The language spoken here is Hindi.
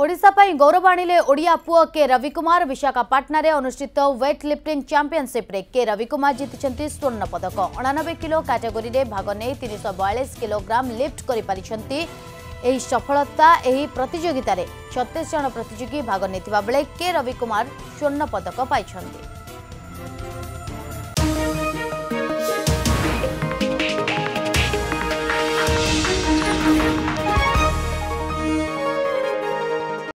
ओडिशा पई गौरव आनिले ओडिया पुओ के रविकुमार। विशाखापाटना रे अनुष्ठित वेट लिफ्टिंग चैंपियनशिप रे के रविकुमार जीतिछंती स्वर्ण पदक। 89 किलो कैटेगरी रे भाग नै 342 किलोग्राम लिफ्ट करि परिछंती। एही सफलता एही प्रतियोगिता रे 36 जन प्रतियोगी भाग नेथिबा बेले के रविकुमार स्वर्ण पदक पाइछंती।